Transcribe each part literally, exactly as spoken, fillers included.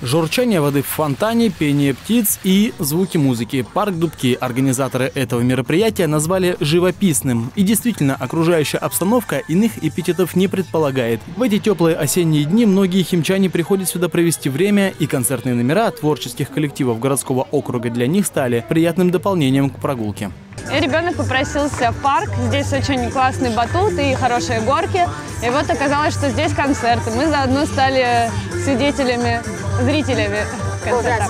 Журчание воды в фонтане, пение птиц и звуки музыки. Парк Дубки организаторы этого мероприятия назвали живописным. И действительно, окружающая обстановка иных эпитетов не предполагает. В эти теплые осенние дни многие химчане приходят сюда провести время, и концертные номера творческих коллективов городского округа для них стали приятным дополнением к прогулке. И ребенок попросился в парк. Здесь очень классный батут и хорошие горки. И вот оказалось, что здесь концерт. Мы заодно стали свидетелями, зрителями концерта.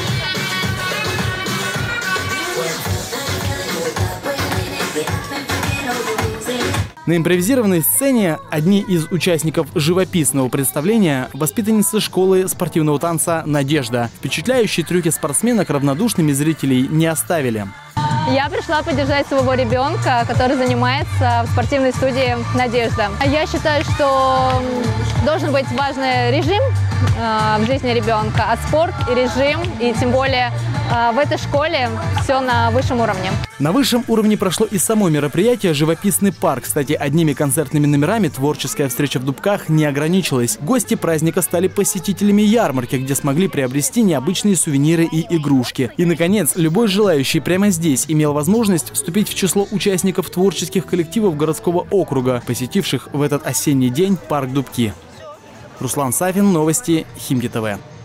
На импровизированной сцене одни из участников живописного представления – воспитанницы школы спортивного танца «Надежда». Впечатляющие трюки спортсменок равнодушными зрителей не оставили. Я пришла поддержать своего ребенка, который занимается в спортивной студии «Надежда». Я считаю, что должен быть важный режим в жизни ребенка, а спорт и режим, и тем более в этой школе все на высшем уровне. На высшем уровне прошло и само мероприятие «Живописный парк». Кстати, одними концертными номерами творческая встреча в Дубках не ограничилась. Гости праздника стали посетителями ярмарки, где смогли приобрести необычные сувениры и игрушки. И, наконец, любой желающий прямо здесь имел возможность вступить в число участников творческих коллективов городского округа, посетивших в этот осенний день парк Дубки. Руслан Сафин, новости Химки ТВ.